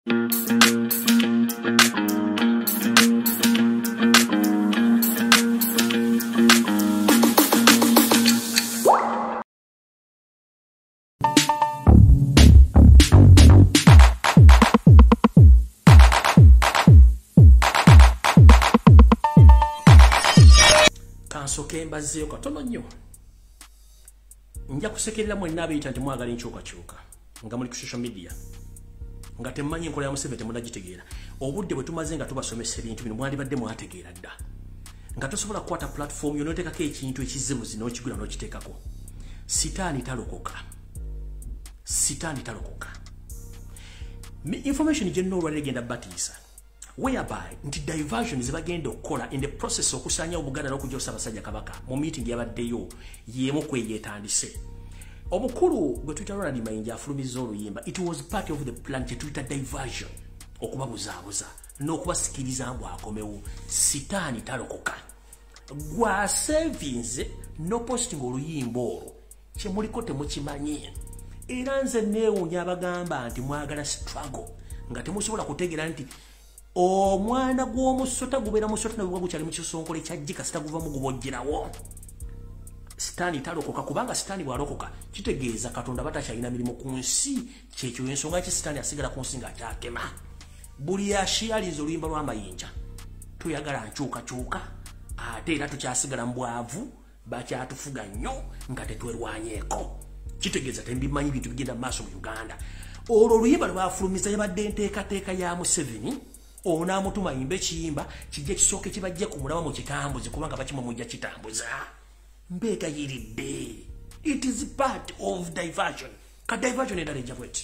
Mbazzeyo katono nnyo. Nja kusekerera mwenna abayita nti mwagala enkyukakyuka nga muli ku social media nga temmanyi enkola ya Museveni temmunagitegeera. Obudde bwe tumaze nga tubasomesa ebintu bino mwandibadde mwategeera dda nga tosobola kukwata platform yo n'oteekako ekintu ekizibuzi n'okigula n'okiteekako. Sitaani talokoka. Sitaani talokoka. Information gye nnolwa legenda batiisa whereby nti diversion zibagenda okukola in the process okusanya Obuganda n'okujjosa abasajja kabaka mu meeting yabaddeyo yemu kweyetandise. Omukulu gwe tuyita Ronald Mayinja afulumizza oluyimba, it was part of the plan to tuyita diversion okubabuzaabuza n'okubasikiriza mbu akomewo. Sitaani talokoka. Gwa savings no posting oluyimba olwo kye muliko temukimanyi. Era nze neewuunya abagamba nti mwagala struggle nga temusobola kutegeera nti omwana gw'omusota gubeera musota nabwo gukyali mu kisonkole kyajjika sitaguva mu gubojjerawo. Sitaani talokoka kubanga sitaani bwalokoka kitegeeza Katonda batakyalina mirimu ku nsi. Kyekyo ensonga ki sitaani asigala ku nsi ng'akyakema. Buli yashiyaliza oluyimba lwa Mayinja tuyagala nkyukakyuka ate era tukyasigala mu bwavu bakyatufuga nnyo nga tetwerwanyeeko. Kitegeeza tembimanyi bintu bigenda mu maaso mu Uganda. Olwo oluyimba lwafulumiza yabadde enteekateeka ya Museveni onaamutuma yimbe kiyimba kijja kisooke kibajje ku mulaba mu kitambuzi kubanga bakimwa mujja kitambuza. Mbeegayiridde. It is part of diversion. Ka diversion endala ejja bweti.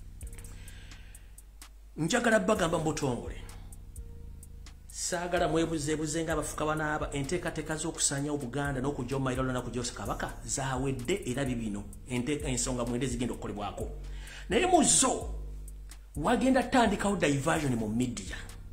Njagala bagamba mbutongole. Saagala mwebuzeebuze ng'abafuka banaaba enteekateeka z'okusanya Obuganda n'okujja mu mayiro n'okujjosa kabaka zaawedde era bibino ensonga mwende zigenda okukolebwako. Naye mu zo wagenda tandikawo diversion mu media.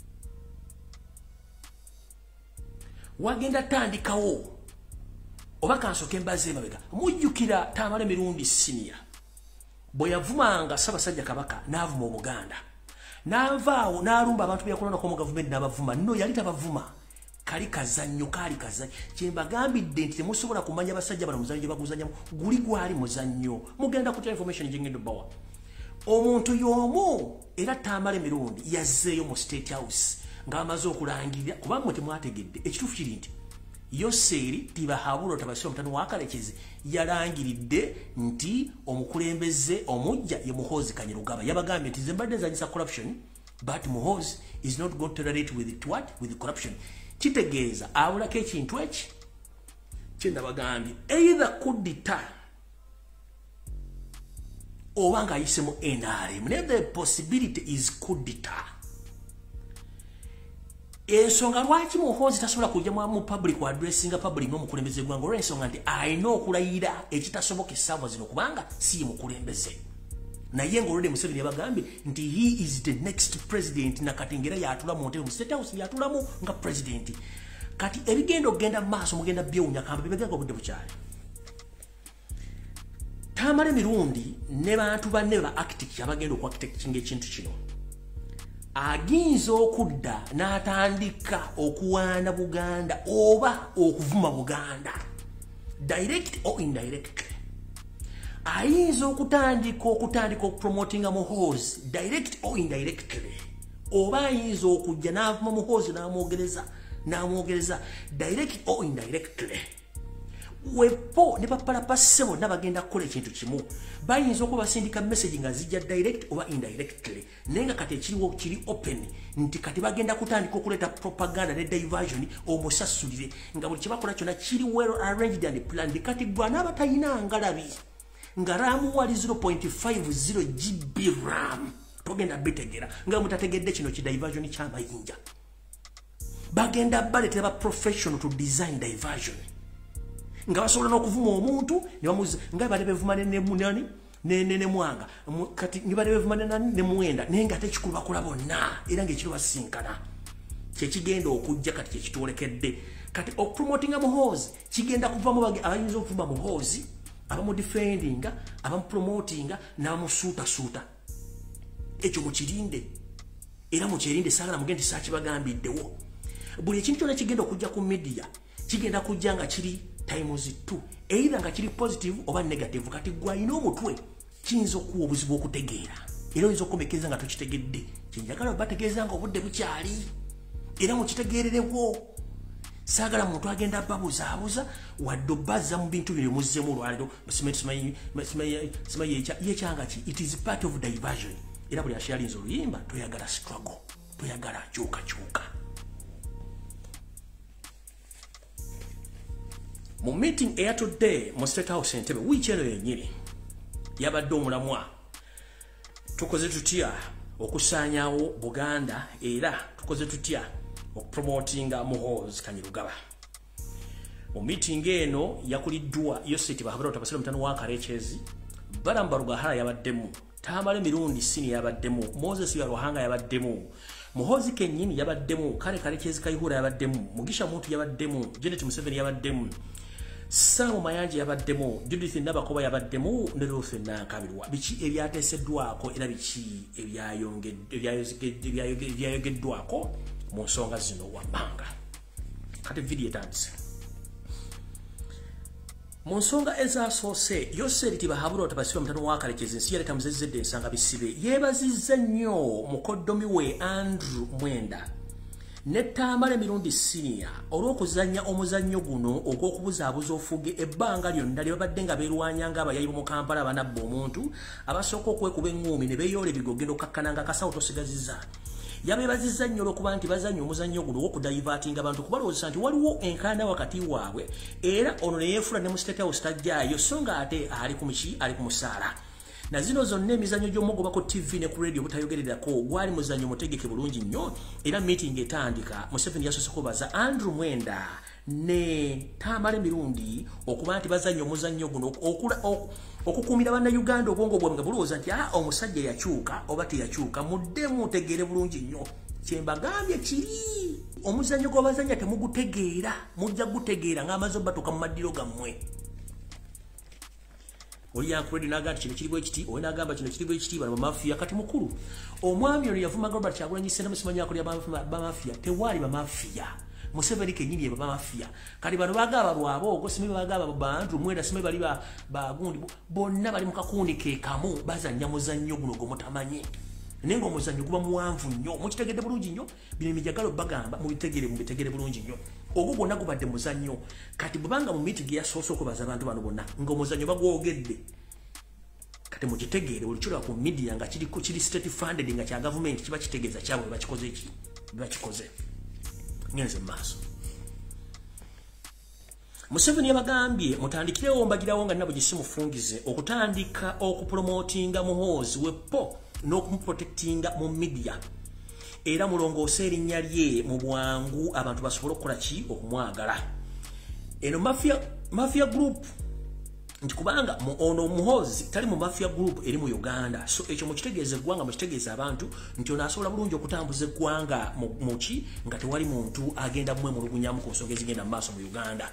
Wagenda tandikawo oba kansooke mbaze emabega. Mujjukira Tamale Mirundi Senior bwe yavumanga Ssaabasajja Kabaka n'avuma Obuganda. N'avaawo n'alumba abantu byakulonako mu gavumenti n'abavuma. Nno yali tabavuma. Kali kazannyo kaali kazannyo. Kye mbagambidde nti temusobola kumanya basajja bano muzannyo gye baguzannyamu. Guli gwali muzannyo. Mugenda kutya information gye ngenda obbawa. Omuntu y'omu era Tamale Mirundi yazzeeyo mu State House ng'amaze okulangirira kubanga temwategedde ekituufu kiri nti Yoseeri Tibahabulo Tabasira omutano wa Kalekezi yalangiridde nti omukulembeze omujja ye Muhoozi Kainerugaba yabagambye nti zembadde zanyisa corruption but Muhoozi is not going to relate with it what with the corruption. Kitegeeza abulako ekintu eki kye nabagambye either kudita oba ng'ayisemu NRM. The possibility is kudita. Ensonga lwaki Muhoozi tasobola kujja mu public addressinga public n'omukulembeze gwange olw'ensonga nti alina okulayira ekitasoboka essaawa zino kubanga si ye mukulembeze. Naye ng'olwedde Museveni yabagambye nti he is the next president na kati ngera yatula mu ntebe mu State House yatulamu nga president. Kati ebigenda okugenda mu maaso mugenda byewunya kamba bibeganga obudde bukyali. Tamale Mirundi ne bantu banne ba architect abagenda okuarchitectinga ekintu kino aginza okudda n'atandika okuwaana Buganda oba okuvuma Buganda direct or indirectly. Ayinza okutandika okupromotinga Muhoozi direct or indirectly. Oba ayinza okujja n'avuma Muhoozi n'amwogereza direct or indirectly. Wepo ne bapalapa ssebo n'abagenda kukola ekintu kimu bayinza okuba basindika message nga zijja direct oba indirectly naye nga kati ekiriwo kiri open nti kati bagenda kutandika okuleeta propaganda ne diversion omusasulire nga buli kyebakola kyonna kiri well arranged and planned. Kati gwa n'abatayina ngalabi nga ramu wali 0.50 GB RAM togenda bitegeera nga mutategedde kino ki diversion ky'amayinja bagenda baletera ba professional to design diversion nga basobola n'okuvuma omuntu ne bamuzi nga bali bevuma ne mwanga kati ngibali bevuma ne mwenda naye nga tekikulu bakola bonna era ng'ekiro basinkana kyekigenda okujja kati kyekitwolekedde kati okupromotinga Muhoozi kigenda kuvamu abayinza okuvuma Muhoozi abamudefendinga abamupromotinga n'amusuutasuuta ekyo mukirinde era mukyerinde saagala mugende saakibagambiddewo buli ekintu kyonna kigenda okujja ku media kigenda kujja nga kiri times 2 either nga kiri positive oba negative kati gwalina omutwe kiyinza okuwa obuzibu okutegeera era oyinza okukomekeza nga tokitegedde kyenjagala bategeeza nga obudde bukyali era mukitegeererewo saagala muntu agenda babuzaabuza wadde obazza mu bintu bino muzzemu olwaliro simanyi yekyanga ki it is part of diversion era buli ashalinza oluyimba toyagala struggle toyagala kyukakyuka mu meeting eya today mu State House Entebbe wiiki eno yennyini yabadde omulamwa tukoze tutya okusaanyawo Buganda era tukoze tutya okupromotinga Muhoozi Kainerugaba mu meeting eno yakuliddwa Yoseti bahabura otabasira mutano wa Karechezi Baramba Rugahara yabaddemu Tamale mirundi sini yabaddemu Moses ya Ruhanga yabaddemu Muhoozi kennyini yabaddemu kale Karechezi Kayihura yabaddemu Mugisha Muntu yabaddemu Janet Museveni yabaddemu Samu Mayanja yabaddemu Judith Nabakoba yabaddemu ne Ruth Nakabirwa biki ebyateeseddwako era biki ebyayogeddwako mu nsonga zino wammanga kati video etandise mu nsonga ezasoose Yoseti bahabura otabasira mutano wa Karechezi ensi yaleta muzezedde ensanga bisibe yeebazizza nnyo mukoddomi we Andrew Mwenda ne Tamale mirundi senior olw'okuzannya omuzannyo guno ogw'okubuzaabuza ofuge ebbanga lyonna lye babadde nga beerwanyanga abayayi mu Kampala abanabba omuntu abasooka okwekuba eŋŋuumi ne beeyoola ebigogendo kakkananga akasawo tosigazizza yabeebazizza nnyo olw'okuba nti bazannya omuzannyo guno ogw'okudayivaatinga abantu kubalowoozesa nti waliwo enkaana wakati waabwe era ono ne yeefula ne mu State House tajjaayo so nga ate ali ku musaala na zino zonna emizannyo gy'omugoba ku TV ne ku radio butayogererako gwali muzannyo mutegeke bulungi nnyo era meeting etandika Museveni yasoose kubaza Andrew Mwenda ne Tamale mirundi okuba nti bazannyo omuzannyo guno okukuumira bannayuganda obwongo bwabwe nga bulowooza nti omusajja yakyuka oba teyakyuka muddemu tegeere bulungi nnyo kyembagambye kiri omuzannyo gw'abazannya temugutegeera mujja gutegeera ng'amaze obbatuuka mu maddiro gammwe oli yankuredi n'agamba kino kiri bwe kiti owe n'agamba kino kiri bwe kiti bano bamafiya kati mukulu omwami ono yavuma Robert Kyagulanyi Ssentamu simanyi akolya bamafiya tewaali bamafiya Museveni kennyini ye bamafiya kati bano bagaba lwaboogo simanyi bagaba bantu Mwenda simanyi bali bagundi bonna bali mu kakundi ke kamu bazannya muzannyo guno gw'omutamanyi naye ng'omuzannyo guba muwanvu nnyo mukitegedde bulungi nnyo bino emijagalo bagamba mubitegere bulungi nnyo ogwo gwonna gubadde muzannyo kati bwebanga mu meeting yasoose okubaza abantu bano bonna ng'omuzannyo bagwogedde kati mukitegeere buli kyolwa ku media nga kiri state funded nga kya gavumenti kiba kitegeeza kyabwe bakikoze ki bakikoze ngenze mu maaso Museveni yabagambye mutandikirewo mbagirawo nga nabo gisimufungize okutandika okupromotinga Muhoozi wepo n'okumuprotectinga mu media era mulongoose erinnya lye mu bwangu abantu basobole okukola ki okumwagala eno mafia group nti kubanga ono Muhoozi tali mu mafia group eri mu Uganda so ekyo mukitegeeze eggwanga mukitegeeze abantu nti ono asobola bulungi okutambuza eggwanga muki nga tewali muntu agenda mwemulugunyamu ku nsonga ezigenda mu maaso mu Uganda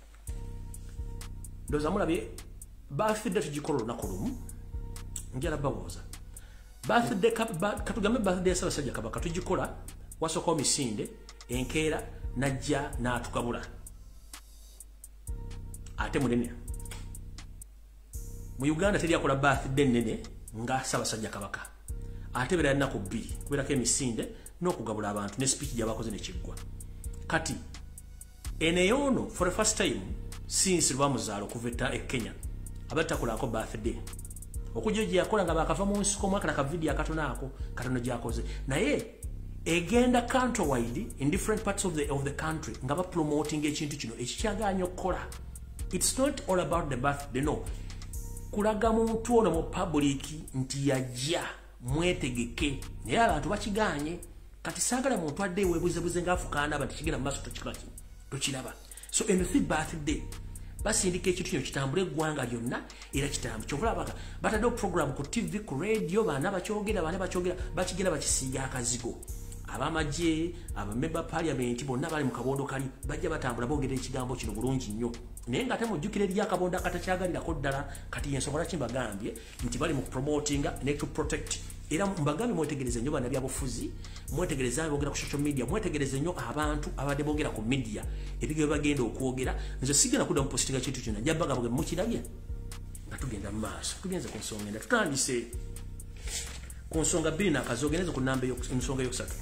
ndoza mulabye bafidde tugikola olunaku lumu njala babuuza birthday katugambe birthday ya Ssaabasajja Kabaka tugikola wasooka omisinde enkeera najja n'atukabula ate munene mu Uganda teri akola birthday nene nga Ssaabasajja Kabaka ate beera ennaku bbiri kubeerako emisinde n'okugabula abantu ne speech gy'abakoze ne kiggwa kati eneyono for the first time since lwamuzaalo okuva e Kenya abadde takolako birthday okujja gye yakola nga bakava mu nsiko mwaka na kavidiyo akatono ako katono gy'akoze naye egenda countrywide in different parts of the country nga bapromoting ekintu kino ekikyaganya okukola it's not all about the birthday no kulaga muntu ono mu public nti yajja mwetegeke naye abantu bakiganye kati saagala muntu adde eweebuzebuze ng'afukaana aba tekigenda mu maaso tokiraba so in the birthday basindika ekintu kino kitambula eggwanga lyonna era kitambu kyobulabaka bataddewo program ku TV ku radio baana bakyogera bakigenda bakisiiga akazigo abamagye abamemba parliament bonna bali mu kabondo kali bajja batambula boogera ekigambo kino bulungi nnyo naye nga ate mujjukire eri akabondo akatakyagalirako ddala kati ensonga lwaki mbagambye nti bali mu promotinga ne to protect era mbagambe mwetegereze nnyo bana byabufuzi mwetegereze abogera ku social media mwetegereze nnyo abantu abadde bogera ku media ebigwe bagenda okwogera nze sigenda kudda mu postinga kintu kyonna njabbaga bwe mukirabye nga tugenda mu maaso tugenze ku nsonga enda tutandise ku nsonga bbiri n'akazogeneze ku namba ensonga yokusatu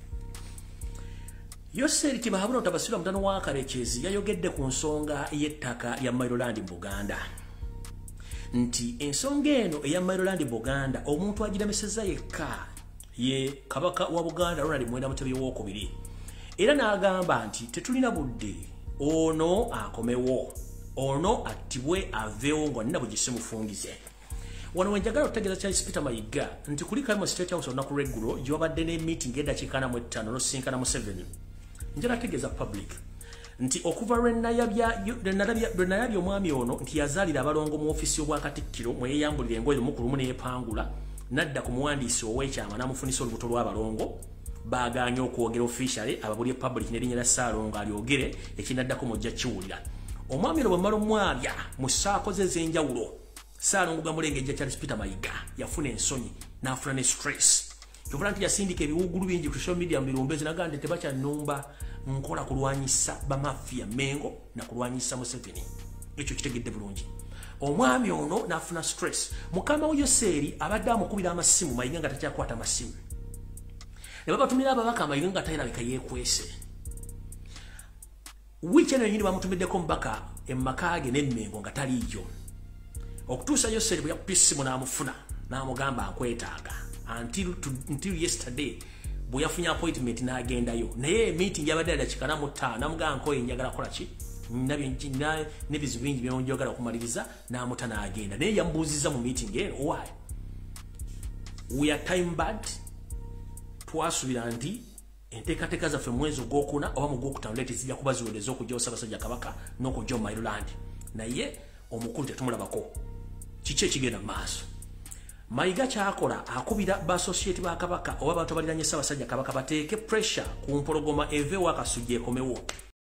Yoseri Kibahabura Otabasira mutano wa Karekezi yayogedde ku nsonga y'ettaka lya Maryland mu Buganda nti ensonga eno eya Maryland mu Buganda omuntu agirameseza yekka ye kabaka wa Buganda Ronald Mwenda Mutebi w'okubiri era n'agamba nti tetulina budde ono akomewo ono attibwe aveewo nga nina bugise mufungize wano wenjagala okutegeeza Charles Peter Mayiga nti kulikayo mu State House olunaku lw'eggulo gye wabadde ne meeting eddakiika 45 n'osinkana Museveni njala tegeeza public nti okuva lwenalabya omwami ono nti yazaalira abalongo mu ofisi y'obwakatikkiro mwe yeeyambulira engoye omukulumu n'eyepangula nadda ku muwandiisi ow'ekyama n'amufunisa olubuto lw'abalongo baaganye okwogera officially ababulye public n'erinnya lya Ssaalongo alyogere ekinaddako mujja kiwulira omwami ono bwe mmala omwabya mu ssaako ze ez'enjawulo Ssaalongo gamulengejja Charles Peter Mayiga yafuna ensonyi n'afuna ne stress kyokula nti yasindika ebiwugulu bingi ku social media mu birumbezi naga nti tebakyannumba nkola kulwanyisa bamafia Mengo na kulwanyisa Museveni ekyo kitegedde bulungi omwami ono n'afuna stress mukama we Yoseri abadde amukubira amasimu Mayiga nga takyakwata amasimu ne babatumira ababaka Mayiga nga tayirabika yeekwese wiki eno yenyini bamutumiddeko mubaka emmakaage n'emmengo nga taliiyo okutuusa Yoseri bwe yakupisa essimu n'amufuna n'amugamba nkwetaaga until yesterday bwe yafunye appointment n'agendayo naye meeting yabadde dakika 5 namugamba nkoye njagala kola ki n'ebizibu bingi byonjagala okumaliriza n'amuta n'agenda naye yambuuziza mu meeting eno why we are time bad twasubira nti enteekateeka zaffe mu mwezi ogwokuna oba mu gwokutaano leeti zijja kuba ziwedeza okujjawo Ssaabasajja Kabaka n'okujja mu Maryland naye omukulu tetumulabako kiki ekigenda mu maaso Mayiga kyakola akubira bassociate ba Kabaka oba abantu abaliranye Ssaabasajja Kabaka bateeke pressure ku mpologoma eveewo akasujja ekomewo